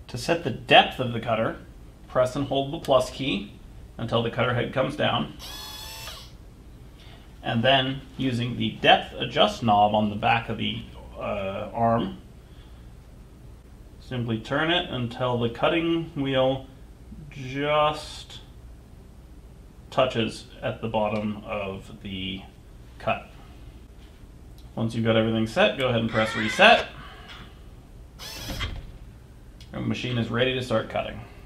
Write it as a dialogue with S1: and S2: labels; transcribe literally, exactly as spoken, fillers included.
S1: To set the depth of the cutter, press and hold the plus key until the cutter head comes down. And then, using the depth adjust knob on the back of the uh, arm, simply turn it until the cutting wheel just touches at the bottom of the cut. Once you've got everything set, go ahead and press reset. The machine is ready to start cutting.